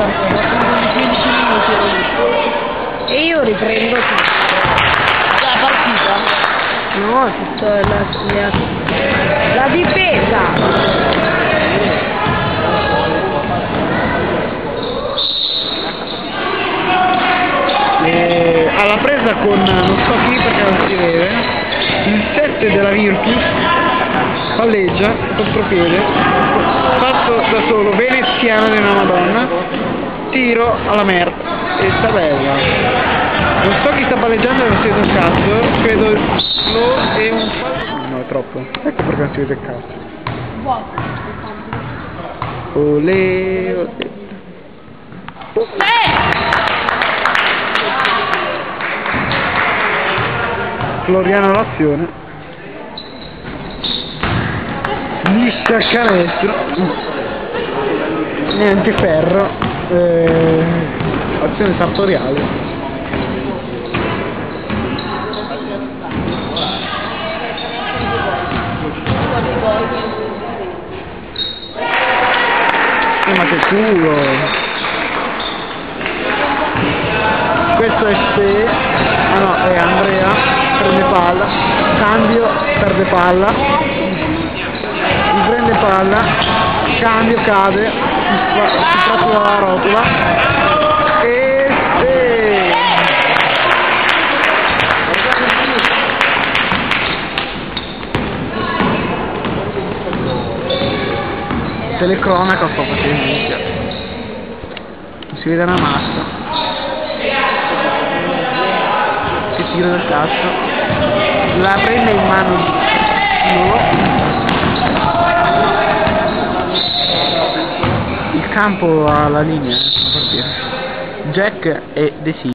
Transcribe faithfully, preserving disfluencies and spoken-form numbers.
quindici minuti e io riprendo tutto. La partita? No, tutto la, la, la difesa. E alla presa con non so chi perché non si vede, il sette della Virtus palleggia contropiede, fatto da solo, veneziano di una madonna, tiro alla merda e sta bella. Non so chi sta palleggiando e non si vede un cazzo, credo lo e un fallo. No, è troppo, ecco perché non si vede il cazzo. Olè, olè. Floriano l'azione, liscia il canestro, niente ferro, eh, azione sartoriale. Eh, ma che culo! Questo è se, ah no, è Andrea, prende palla, cambio, perde palla, riprende palla, cambio, cade, si, fa, si tratta dalla rotola e se... telecronaca sto facendo, non si vede una massa. Che tiro del cazzo, la prende in mano no. Il campo alla linea, Jack e De Silva.